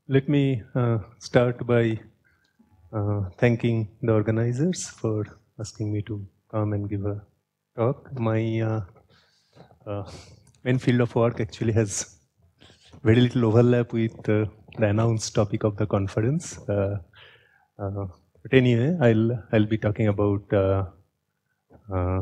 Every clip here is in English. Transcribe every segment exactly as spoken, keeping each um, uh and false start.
let me uh, start by uh, thanking the organizers for asking me to come and give a talk. My uh, uh, main field of work actually has very little overlap with uh, the announced topic of the conference. Uh, uh, but anyway, I'll I'll be talking about uh, uh,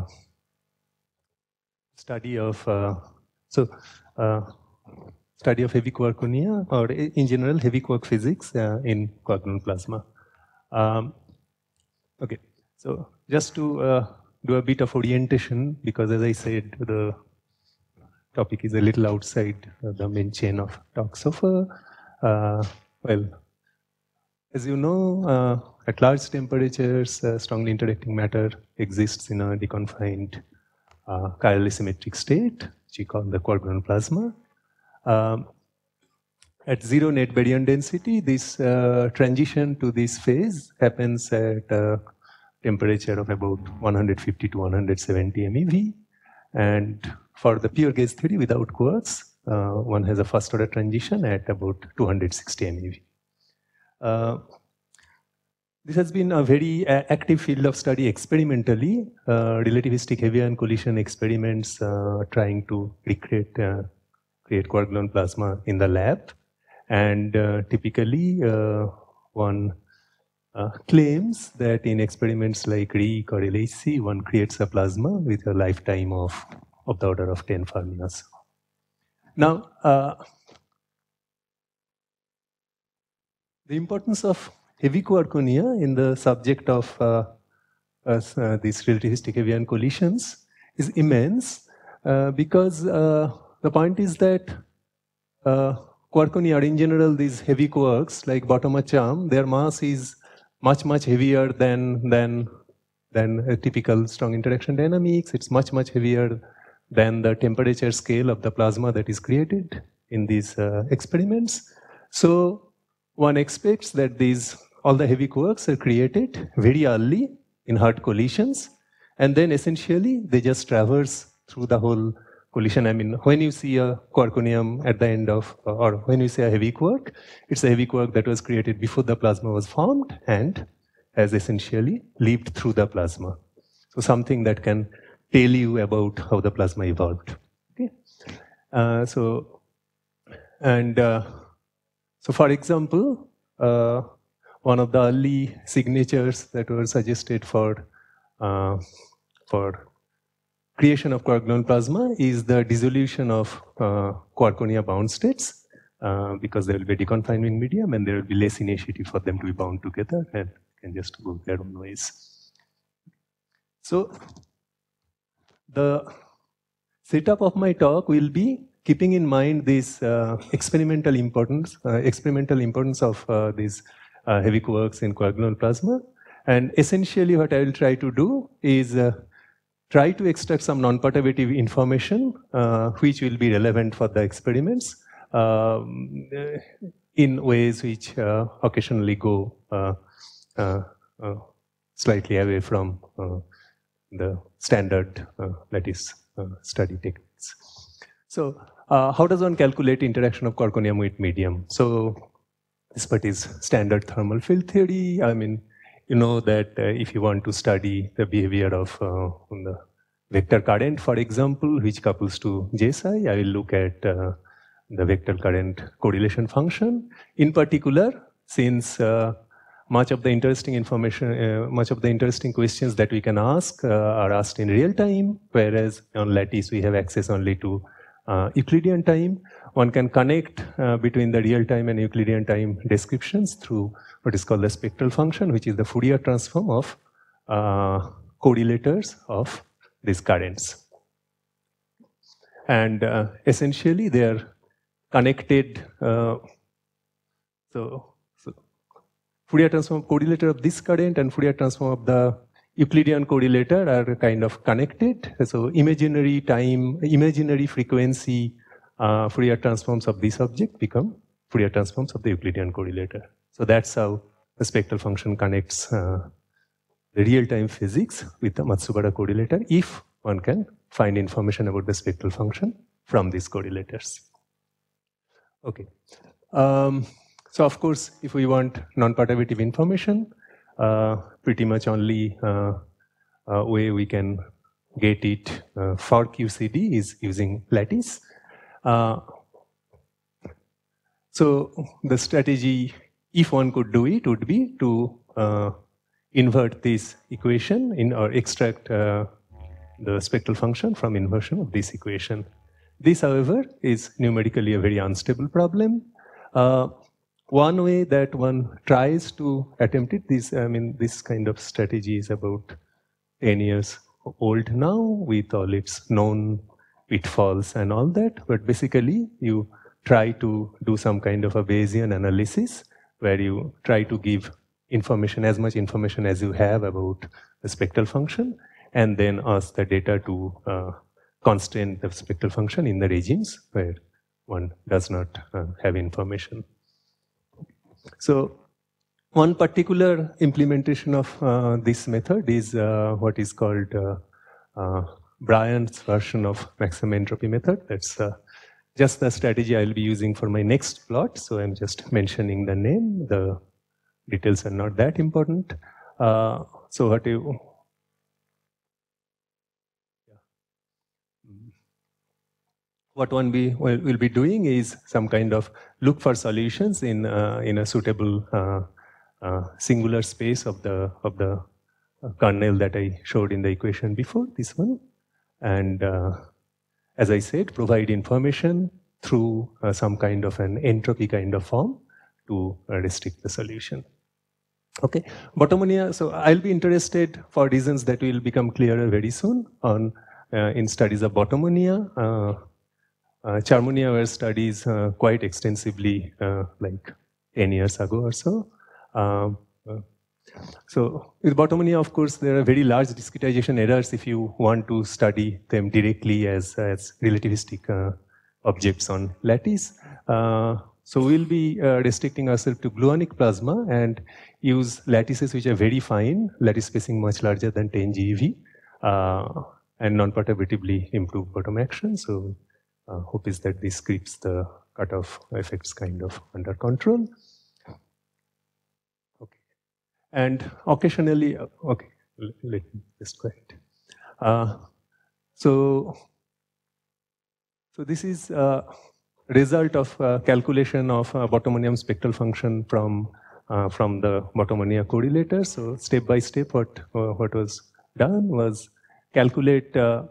study of uh, so. Uh, study of heavy quarkonia, or in general heavy quark physics uh, in quark-gluon plasma. Um, okay, so just to uh, do a bit of orientation, because as I said, the topic is a little outside uh, the main chain of talk so far. Uh, well, as you know, uh, at large temperatures, uh, strongly interacting matter exists in a deconfined uh, chiral symmetric state, which we call the quark-gluon plasma. Um, at zero net baryon density, this uh, transition to this phase happens at a temperature of about one hundred fifty to one hundred seventy MeV. And for the pure gauge theory without quarks, uh, one has a first order transition at about two hundred sixty MeV. Uh, this has been a very uh, active field of study experimentally. Uh, relativistic heavy ion collision experiments uh, trying to recreate uh, create quark-gluon plasma in the lab, and uh, typically uh, one uh, claims that in experiments like R I C or L H C, one creates a plasma with a lifetime of, of the order of ten Fermi or so. Now, uh, the importance of heavy quarkonia in the subject of uh, as, uh, these relativistic heavy ion collisions is immense uh, because uh, the point is that uh, quarkonia, or in general these heavy quarks like bottom charm, their mass is much, much heavier than, than, than a typical strong interaction dynamics. It's much, much heavier than the temperature scale of the plasma that is created in these uh, experiments. So one expects that these, all the heavy quarks are created very early in hard collisions, and then essentially they just traverse through the whole collision. I mean, when you see a quarkonium at the end of, or when you see a heavy quark, it's a heavy quark that was created before the plasma was formed and has essentially lived through the plasma. So something that can tell you about how the plasma evolved. Okay. Uh, so, and uh, so for example, uh, one of the early signatures that were suggested for uh, for creation of quark-gluon plasma is the dissolution of uh, quarkonia bound states, uh, because there will be a deconfinement medium and there will be less initiative for them to be bound together and can just go their own ways. So the setup of my talk will be keeping in mind this uh, experimental importance, uh, experimental importance of uh, these uh, heavy quarks in quark-gluon plasma. And essentially what I will try to do is uh, try to extract some non-perturbative information uh, which will be relevant for the experiments um, in ways which uh, occasionally go uh, uh, uh, slightly away from uh, the standard uh, lattice uh, study techniques. So uh, how does one calculate interaction of quarkonium with medium? So this part is standard thermal field theory. I mean, you know that uh, if you want to study the behavior of uh, the vector current, for example, which couples to J psi, I will look at uh, the vector current correlation function. In particular, since uh, much of the interesting information, uh, much of the interesting questions that we can ask uh, are asked in real time, whereas on lattice we have access only to uh, Euclidean time. One can connect uh, between the real time and Euclidean time descriptions through what is called the spectral function, which is the Fourier transform of uh, correlators of these currents. And uh, essentially they are connected. Uh, so, so Fourier transform correlator of this current and Fourier transform of the Euclidean correlator are kind of connected. So imaginary time, imaginary frequency uh, Fourier transforms of this object become Fourier transforms of the Euclidean correlator. So that's how the spectral function connects uh, the real-time physics with the Matsubara correlator if one can find information about the spectral function from these correlators. Okay. Um, So of course, if we want non-perturbative information, uh, pretty much only uh, uh, way we can get it uh, for Q C D is using lattice. Uh, so the strategy, if one could do it, would be to uh, invert this equation in or extract uh, the spectral function from inversion of this equation. This, however, is numerically a very unstable problem. Uh, one way that one tries to attempt it, this, I mean, this kind of strategy is about ten years old now with all its known pitfalls and all that. But basically, you try to do some kind of a Bayesian analysis where you try to give information, as much information as you have about the spectral function, and then ask the data to uh, constrain the spectral function in the regimes where one does not uh, have information. So one particular implementation of uh, this method is uh, what is called uh, uh, Bryan's version of maximum entropy method. That's uh, just the strategy I'll be using for my next plot. So I'm just mentioning the name. The details are not that important. Uh, so what you What one be, well, will be doing is some kind of look for solutions in uh, in a suitable uh, uh, singular space of the of the kernel that I showed in the equation before, this one, and uh, as I said, provide information through uh, some kind of an entropy kind of form to uh, restrict the solution. Okay, Botomonia. So I'll be interested for reasons that will become clearer very soon on uh, in studies of Botomonia. Uh, Uh, Charmonia were studies uh, quite extensively, uh, like ten years ago or so. Um, uh, so with Botomonia, of course, there are very large discretization errors if you want to study them directly as, as relativistic uh, objects on lattice. Uh, so we'll be uh, restricting ourselves to gluonic plasma and use lattices which are very fine, lattice spacing much larger than ten G eV, uh, and non-perturbatively improve bottom action. So Uh, hope is that this keeps the cutoff effects kind of under control. Okay, and occasionally, uh, okay, let me just go ahead. Uh, so, so this is a result of uh, calculation of uh, Botomonium spectral function from uh, from the Botomonia correlator. So, step by step, what uh, what was done was calculate. Uh,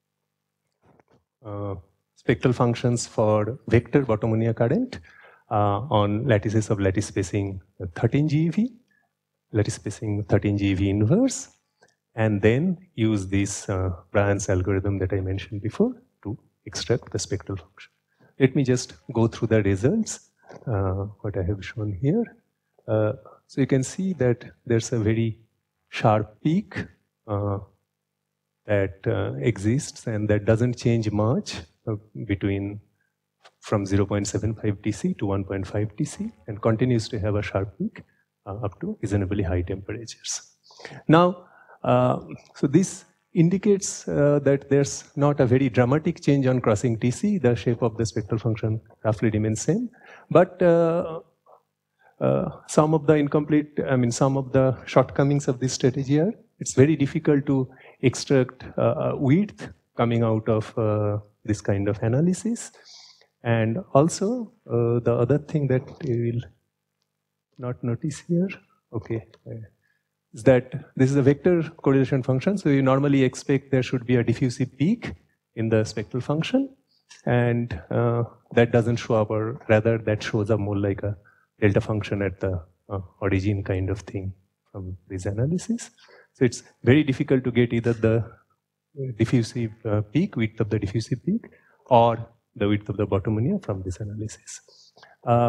uh, spectral functions for vector Botomonia current uh, on lattices of lattice spacing thirteen G eV, lattice spacing thirteen G eV inverse, and then use this uh, Bryan's algorithm that I mentioned before to extract the spectral function. Let me just go through the results, uh, what I have shown here. Uh, so you can see that there's a very sharp peak uh, that uh, exists and that doesn't change much between from zero point seven five T C to one point five T C and continues to have a sharp peak uh, up to reasonably high temperatures. Now, uh, so this indicates uh, that there's not a very dramatic change on crossing T C. The shape of the spectral function roughly remains same, but uh, uh, some of the incomplete, I mean, some of the shortcomings of this strategy are it's very difficult to extract uh, width coming out of uh, this kind of analysis. And also, uh, the other thing that you will not notice here, okay, is that this is a vector correlation function. So you normally expect there should be a diffusive peak in the spectral function. And uh, that doesn't show up, or rather that shows up more like a delta function at the uh, origin kind of thing from this analysis. So it's very difficult to get either the diffusive uh, peak, width of the diffusive peak, or the width of the Botomonia from this analysis. Uh,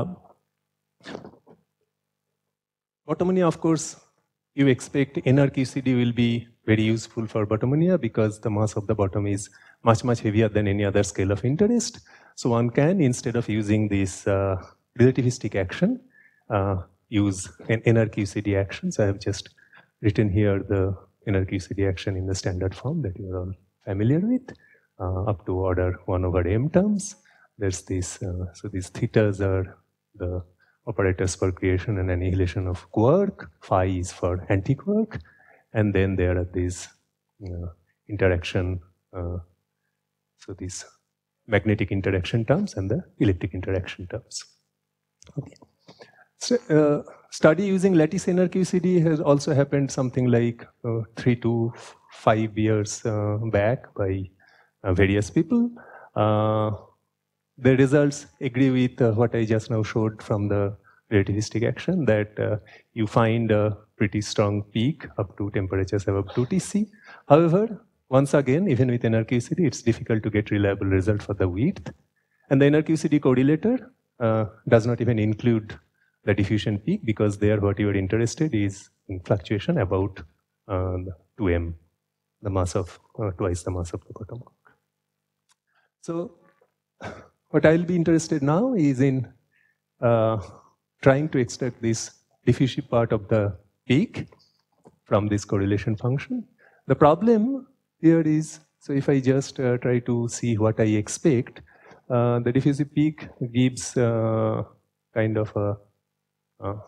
Botomonia, of course, you expect N R Q C D will be very useful for Botomonia because the mass of the bottom is much, much heavier than any other scale of interest. So one can, instead of using this uh, relativistic action, uh, use an N R Q C D action. So I have just written here the N R Q C D action in the standard form that you are all familiar with, uh, up to order one over m terms. There's this, uh, so these thetas are the operators for creation and annihilation of quark. Phi is for anti-quark. And then there are these uh, interaction, uh, so these magnetic interaction terms and the electric interaction terms. Okay. So, uh, study using lattice N R Q C D has also happened something like uh, three to five years uh, back by uh, various people. Uh, the results agree with uh, what I just now showed from the relativistic action, that uh, you find a pretty strong peak up to temperatures above two T C. However, once again, even with N R Q C D, it's difficult to get reliable result for the width. And the N R Q C D correlator uh, does not even include the diffusion peak, because there what you are interested is in fluctuation about uh, two M, the mass of uh, twice the mass of the bottom quark. So what I'll be interested now is in uh, trying to extract this diffusive part of the peak from this correlation function. The problem here is, so if I just uh, try to see what I expect, uh, the diffusive peak gives uh, kind of a Uh,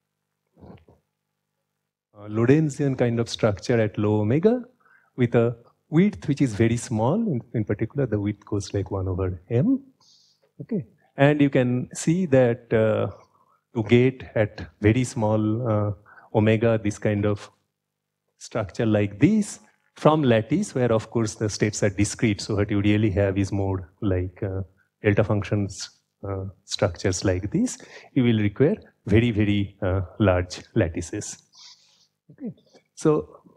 uh, Lorentzian kind of structure at low omega with a width which is very small. In, in particular, the width goes like one over m. Okay, and you can see that uh, to get at very small uh, omega, this kind of structure like this from lattice, where of course the states are discrete. So what you really have is more like uh, delta functions uh, structures like this. You will require very, very uh, large lattices. Okay. So,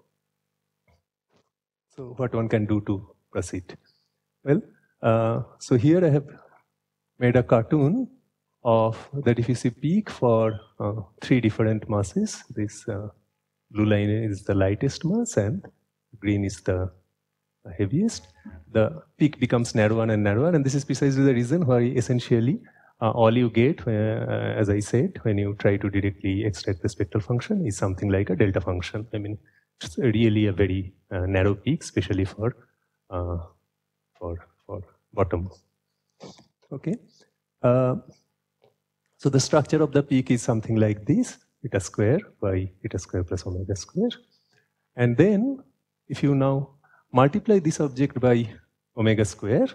so what one can do to proceed? Well, uh, so here I have made a cartoon of the diffusive peak for uh, three different masses. This uh, blue line is the lightest mass and green is the heaviest. The peak becomes narrower and narrower, and this is precisely the reason why essentially Uh, all you get, uh, as I said, when you try to directly extract the spectral function is something like a delta function. I mean, it's really a very uh, narrow peak, especially for, uh, for, for bottom. Okay. Uh, so the structure of the peak is something like this, eta square by eta square plus omega square. And then, if you now multiply this object by omega square,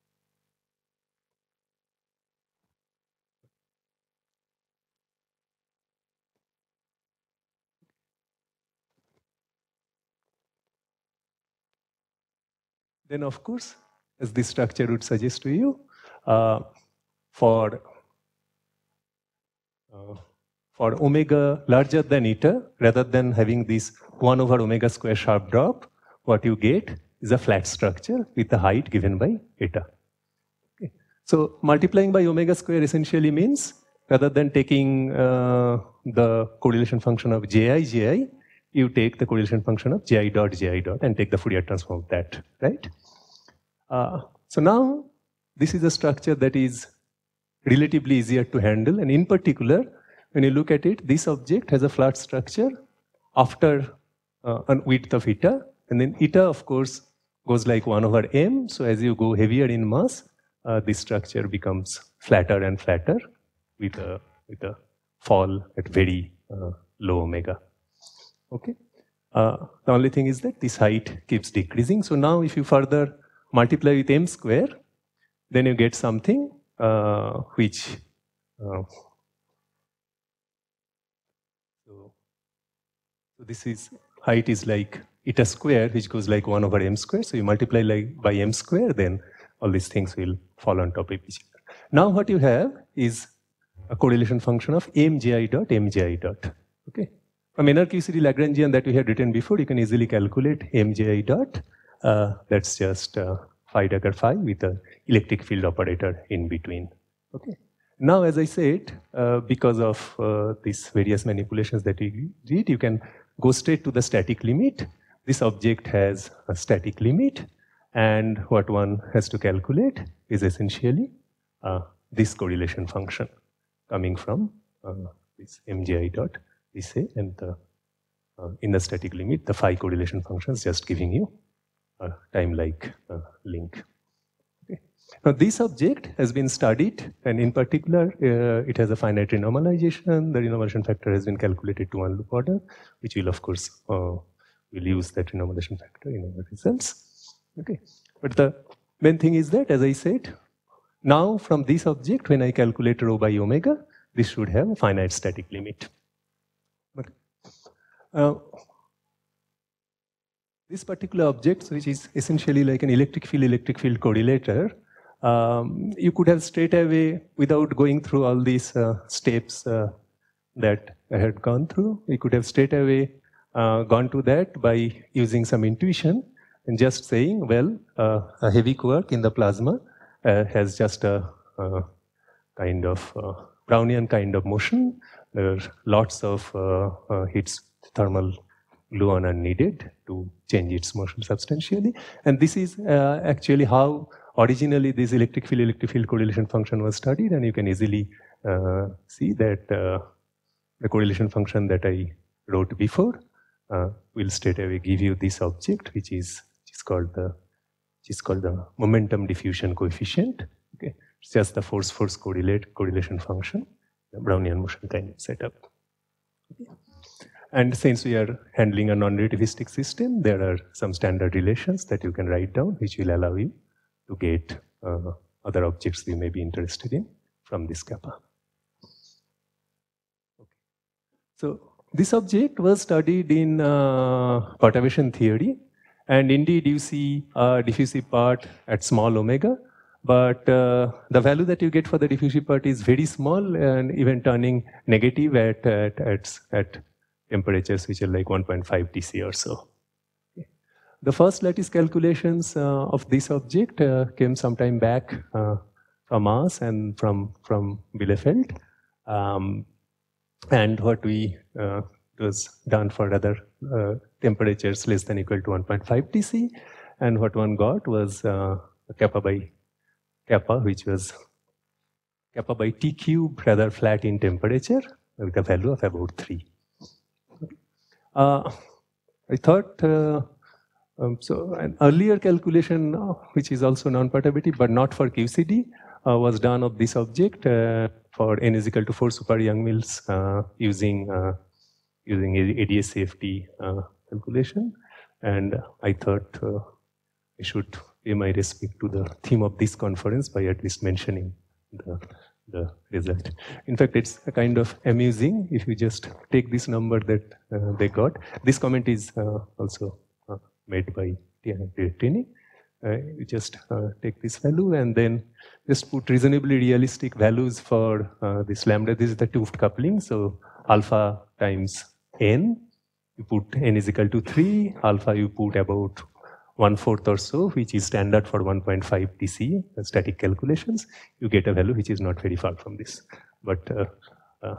then of course, as this structure would suggest to you, uh, for, uh, for omega larger than eta, rather than having this one over omega square sharp drop, what you get is a flat structure with the height given by eta. Okay. So multiplying by omega square essentially means, rather than taking uh, the correlation function of ji, ji, you take the correlation function of ji dot ji dot and take the Fourier transform of that, right? Uh, so now, this is a structure that is relatively easier to handle, and in particular, when you look at it, this object has a flat structure after uh, an width of eta, and then eta, of course, goes like one over m, so as you go heavier in mass, uh, this structure becomes flatter and flatter with a, with a fall at very uh, low omega. Okay. Uh, the only thing is that this height keeps decreasing. So now if you further multiply with m square, then you get something uh, which, uh, so, so this is, height is like eta square, which goes like one over m square. So you multiply like by m square, then all these things will fall on top of each other. Now what you have is a correlation function of mji dot mji dot. Okay. From N R Q C D Lagrangian that we had written before, you can easily calculate mji dot. Uh, that's just uh, phi dagger phi with an electric field operator in between. Okay. Now, as I said, uh, because of uh, these various manipulations that we did, you can go straight to the static limit. This object has a static limit, and what one has to calculate is essentially uh, this correlation function coming from uh, this mji dot, we say, and the, uh, in the static limit, the phi correlation function is just giving you a time-like uh, link. Okay. Now, this object has been studied, and in particular, uh, it has a finite renormalization. The renormalization factor has been calculated to one loop order, which will, of course, uh, we'll use that renormalization factor in our results. Okay, but the main thing is that, as I said, now from this object, when I calculate rho by omega, this should have a finite static limit. But, uh, this particular object, which is essentially like an electric field electric field correlator, um, you could have straight away, without going through all these uh, steps uh, that I had gone through, we could have straight away uh, gone to that by using some intuition and just saying, well, uh, a heavy quark in the plasma uh, has just a, a kind of uh, Brownian kind of motion. There are lots of uh, uh, heat thermal gluon are needed to change its motion substantially. And this is uh, actually how originally this electric field electric field correlation function was studied, and you can easily uh, see that uh, the correlation function that I wrote before uh, will straight away give you this object, which is which is called the which is called the momentum diffusion coefficient. Okay, it's just the force force correlate correlation function, the Brownian motion kind of setup. Okay. And since we are handling a non-relativistic system, there are some standard relations that you can write down, which will allow you to get uh, other objects you may be interested in from this kappa. Okay. So this object was studied in uh, perturbation theory, and indeed you see a diffusive part at small omega, but uh, the value that you get for the diffusive part is very small and even turning negative at, at, at, at temperatures which are like one point five T C or so. Okay. The first lattice calculations uh, of this object uh, came sometime back uh, from us and from, from Bielefeld. Um, and what we uh, was done for other uh, temperatures less than equal to one point five T C, and what one got was uh, kappa by kappa, which was kappa by T cube, rather flat in temperature, with a value of about three. Uh, I thought, uh, um, so an earlier calculation, uh, which is also non-perturbative, but not for Q C D, uh, was done of this object uh, for n is equal to four super Young-Mills uh, using uh, using A D S C F T uh, calculation. And I thought uh, I should pay my respect to the theme of this conference by at least mentioning the the result. In fact, it's a kind of amusing if you just take this number that uh, they got. This comment is uh, also uh, made by Tini. Uh, you just uh, take this value and then just put reasonably realistic values for uh, this lambda. This is the Tooft coupling, so alpha times n. You put n is equal to three, alpha you put about one-fourth or so, which is standard for one point five T C, uh, static calculations. You get a value which is not very far from this. But uh, uh,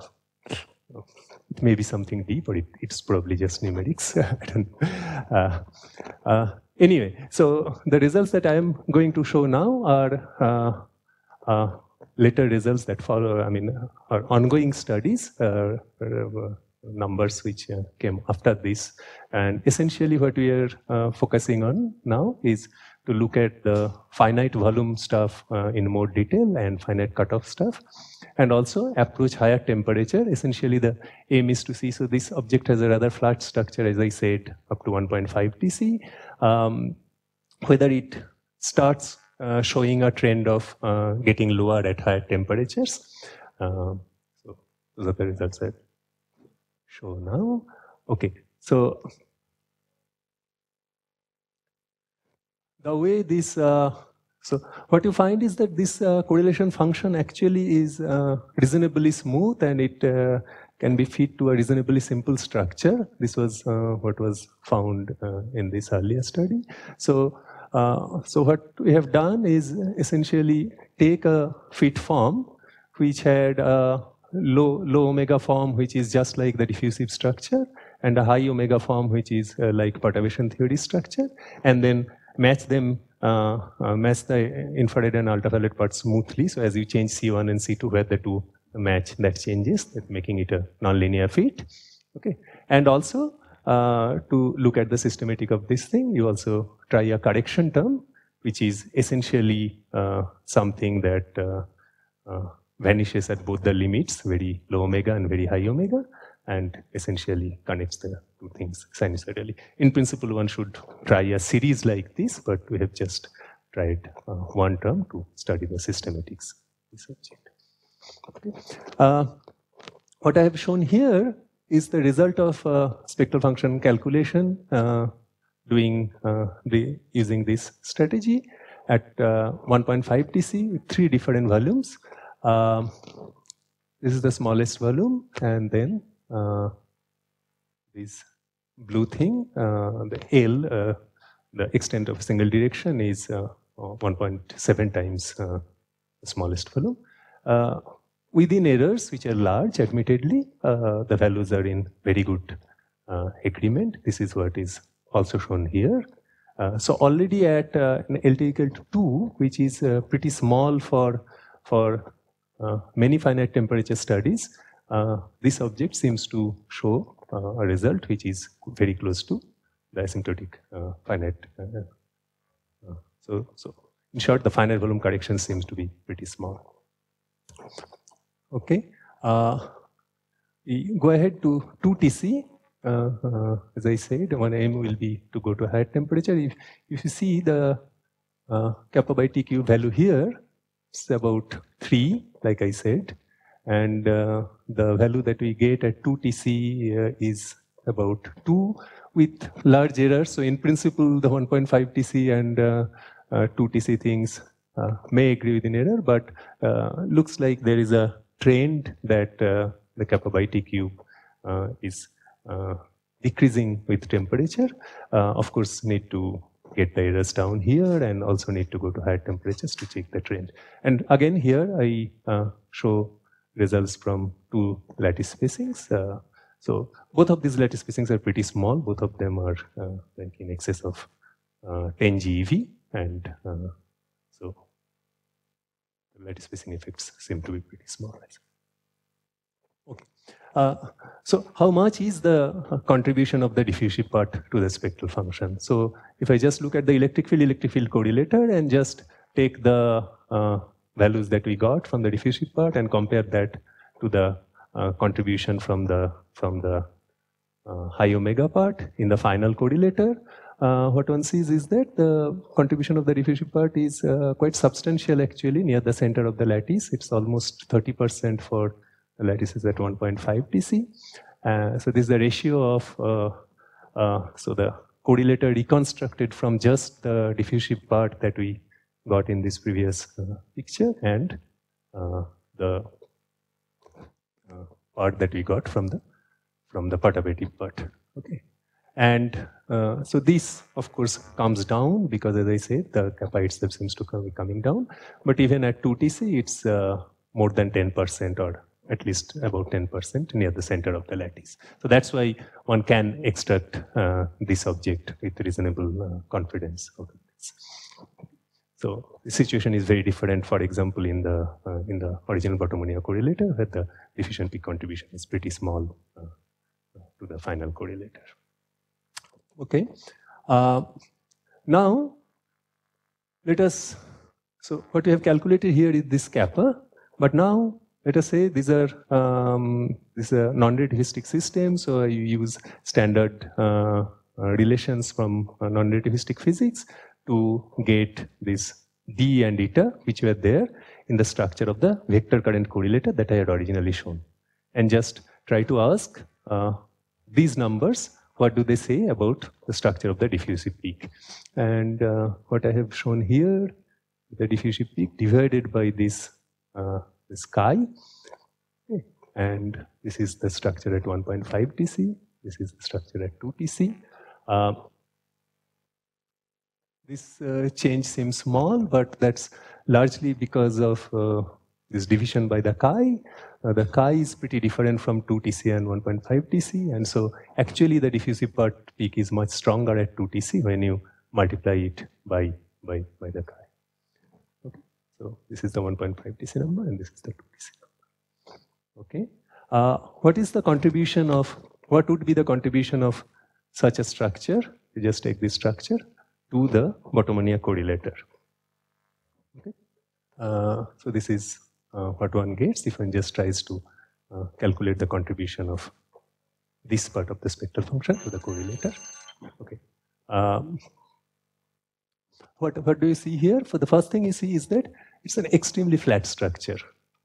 it may be something deep, or it, it's probably just numerics. I don't know. Uh, uh, anyway, so the results that I am going to show now are uh, uh, later results that follow, I mean, are ongoing studies, uh, uh, numbers which uh, came after this. And essentially what we are uh, focusing on now is to look at the finite volume stuff uh, in more detail and finite cutoff stuff, and also approach higher temperature. Essentially the aim is to see, so this object has a rather flat structure, as I said, up to one point five T C, um, whether it starts uh, showing a trend of uh, getting lower at higher temperatures. Uh, so those are the results that show now. Okay, so the way this, uh, so what you find is that this uh, correlation function actually is uh, reasonably smooth, and it uh, can be fit to a reasonably simple structure. This was uh, what was found uh, in this earlier study. So, uh, so what we have done is essentially take a fit form which had a low, low omega form, which is just like the diffusive structure, and a high omega form, which is uh, like perturbation theory structure, and then match them, uh, uh, match the infrared and ultraviolet parts smoothly. So as you change C one and C two, where the two match, that changes, that making it a nonlinear fit. Okay, and also uh, to look at the systematic of this thing, you also try a correction term, which is essentially uh, something that uh, uh, vanishes at both the limits, very low omega and very high omega, and essentially connects the two things sinusoidally. In principle, one should try a series like this, but we have just tried uh, one term to study the systematics of this object. Okay. Uh, what I have shown here is the result of uh, spectral function calculation uh, doing uh, the using this strategy at uh, one point five T C with three different volumes. Um, this is the smallest volume, and then uh, this blue thing, uh, the L, uh, the extent of a single direction is uh, one point seven times uh, the smallest volume. Uh, within errors, which are large, admittedly, uh, the values are in very good uh, agreement. This is what is also shown here. Uh, so already at uh, an L T equal to two, which is uh, pretty small for, for uh, many finite temperature studies, uh, this object seems to show uh, a result which is very close to the asymptotic uh, finite. Uh, uh, so, so in short, the finite volume correction seems to be pretty small. Okay, uh, we go ahead to two T C. Uh, uh, as I said, one aim will be to go to higher temperature. If, if you see the uh, kappa by T cube value here, it's about three, like I said, and uh, the value that we get at two T C uh, is about two with large errors. So in principle, the one point five T C and uh, uh, two T C things uh, may agree with an error, but uh, looks like there is a trend that uh, the kappa by T cube uh, is Uh, decreasing with temperature. Uh, of course, need to get the errors down here and also need to go to higher temperatures to check the trend. And again, here I uh, show results from two lattice spacings. Uh, so both of these lattice spacings are pretty small. Both of them are uh, like in excess of uh, ten G E V, and uh, so the lattice spacing effects seem to be pretty small. Okay. Uh, so how much is the contribution of the diffusive part to the spectral function? So if I just look at the electric field electric field correlator and just take the uh, values that we got from the diffusive part and compare that to the uh, contribution from the from the uh, high omega part in the final correlator, uh, what one sees is that the contribution of the diffusive part is uh, quite substantial actually near the center of the lattice. It's almost thirty percent for the lattice is at one point five T C. Uh, so this is the ratio of, uh, uh, so the correlator reconstructed from just the diffusive part that we got in this previous uh, picture and uh, the uh, part that we got from the, from the perturbative part. Okay. And uh, so this, of course, comes down because, as I said, the kappa itself seems to be coming down. But even at two T C, it's uh, more than ten percent or at least about ten percent near the center of the lattice. So that's why one can extract uh, this object with reasonable uh, confidence out of this. So the situation is very different, for example, in the uh, in the original Quarkonia correlator, where the diffusion peak contribution is pretty small uh, to the final correlator. Okay. Uh, now, let us, so what we have calculated here is this kappa, but now let us say these are um, this is a non-relativistic system, so you use standard uh, uh, relations from uh, non-relativistic physics to get this d and eta, which were there in the structure of the vector current correlator that I had originally shown, and just try to ask uh, these numbers, what do they say about the structure of the diffusive peak? And uh, what I have shown here, the diffusive peak divided by this uh, this chi, okay. And this is the structure at one point five T C, this is the structure at two T C. Uh, this uh, change seems small, but that's largely because of uh, this division by the chi. Uh, the chi is pretty different from two T C and one point five T C, and so actually the diffusive part peak is much stronger at two T C when you multiply it by, by, by the chi. So this is the one point five T C number and this is the two T C number. Okay. Uh, what is the contribution of, what would be the contribution of such a structure? You just take this structure to the Quarkonia correlator. Uh, so this is uh, what one gets if one just tries to uh, calculate the contribution of this part of the spectral function to the correlator. Okay. Um, what, what do you see here? For the first thing you see is that it's an extremely flat structure.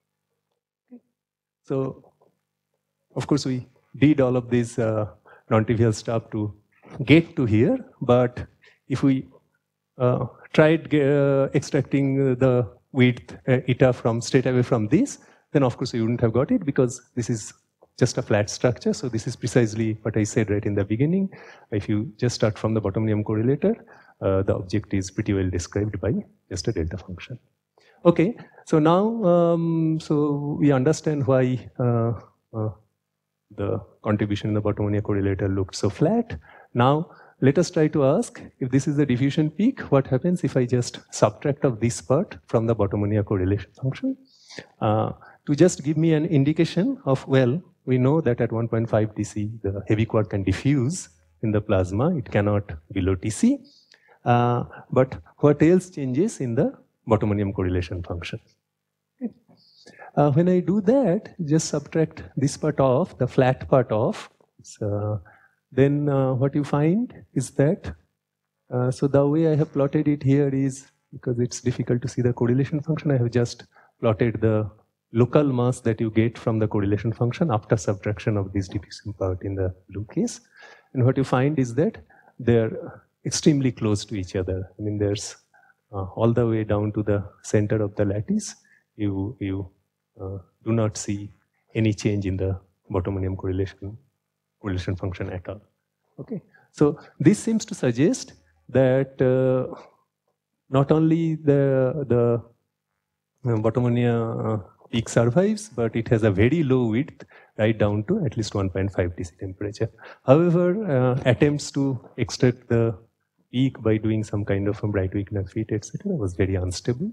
So, of course, we did all of this uh, non-trivial stuff to get to here, but if we uh, tried uh, extracting the width uh, eta from straight away from this, then of course we wouldn't have got it because this is just a flat structure. So this is precisely what I said right in the beginning. If you just start from the bottom-num correlator, uh, the object is pretty well described by just a delta function. Okay, so now um, so we understand why uh, uh, the contribution in the bottom-num correlator looked so flat. Now let us try to ask, if this is the diffusion peak, what happens if I just subtract of this part from the bottom-num correlation function? Uh, to just give me an indication of, well, we know that at one point five T C, the heavy quark can diffuse in the plasma. It cannot below T C. Uh, but what else changes in the bottom-num correlation function? Okay. Uh, when I do that, just subtract this part off, the flat part off. So, then uh, what you find is that, uh, so the way I have plotted it here is, because it's difficult to see the correlation function, I have just plotted the local mass that you get from the correlation function after subtraction of this diffusion part in the blue case. And what you find is that they're extremely close to each other. I mean, there's uh, all the way down to the center of the lattice, you, you uh, do not see any change in the bottom-num correlation correlation function at all. Okay, so this seems to suggest that uh, not only the the uh, bottom-num uh, peak survives, but it has a very low width right down to at least one point five T C temperature. However, uh, attempts to extract the peak by doing some kind of a Brightwick fit, et cetera, was very unstable.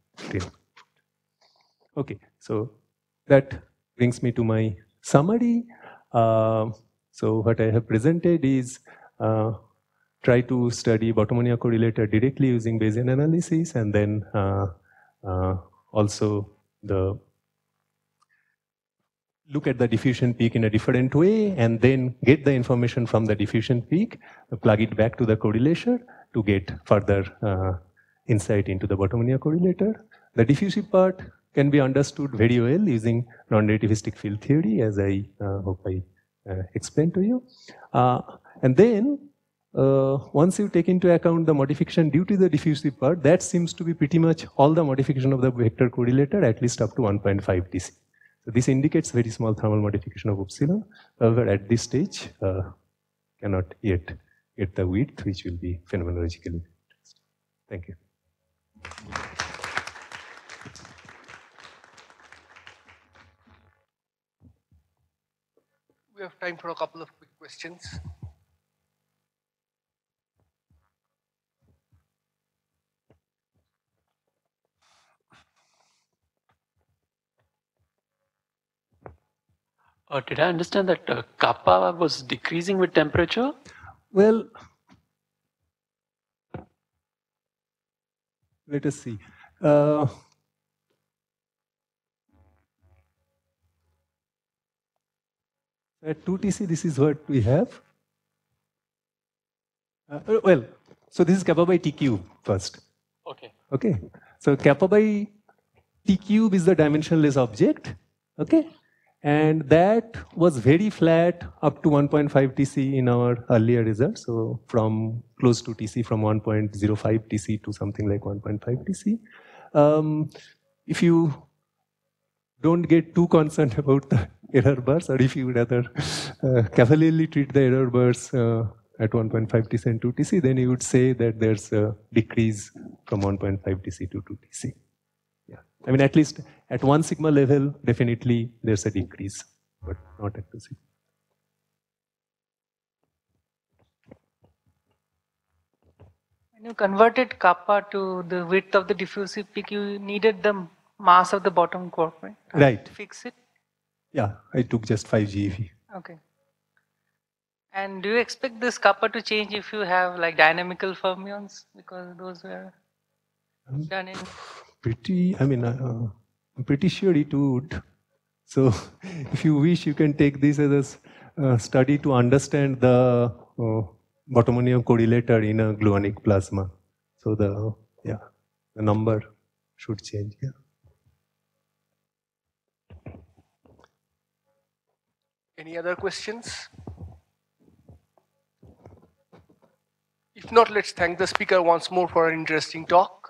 Okay, so that brings me to my summary. Uh, so what I have presented is uh, try to study bottom-num correlator directly using Bayesian analysis, and then uh, uh, also the look at the diffusion peak in a different way, and then get the information from the diffusion peak, plug it back to the correlator to get further uh, insight into the bottom-num correlator. The diffusive part can be understood very well using non-relativistic field theory, as I uh, hope I uh, explained to you. Uh, and then, uh, once you take into account the modification due to the diffusive part, that seems to be pretty much all the modification of the vector correlator, at least up to one point five T C. So this indicates very small thermal modification of epsilon. However, at this stage, uh, cannot yet get the width, which will be phenomenologically interesting. Thank you. We have time for a couple of quick questions. Uh, did I understand that uh, kappa was decreasing with temperature? Well, let us see. Uh, at two T C, this is what we have. Uh, well, so this is kappa by T cube first. Okay. Okay. So kappa by T cube is the dimensionless object. Okay. And that was very flat up to one point five T C in our earlier results. So from close to T C, from one point zero five T C to something like one point five T C. Um, if you don't get too concerned about the error bars, or if you would rather uh, cavalierly treat the error bars uh, at one point five T C and two T C, then you would say that there's a decrease from one point five T C to two T C. Yeah, I mean, at least at one sigma level, definitely there's a decrease, but not at two sigma. When you converted kappa to the width of the diffusive peak, you needed the mass of the bottom quark, right? Right. To fix it? Yeah, I took just five G E V. Okay. And do you expect this kappa to change if you have like dynamical fermions? Because those were done in... pretty, I mean, uh, I'm pretty sure it would. So if you wish, you can take this as a uh, study to understand the uh, bottomonium correlator in a gluonic plasma. So the, yeah, the number should change, yeah. Any other questions? If not, let's thank the speaker once more for an interesting talk.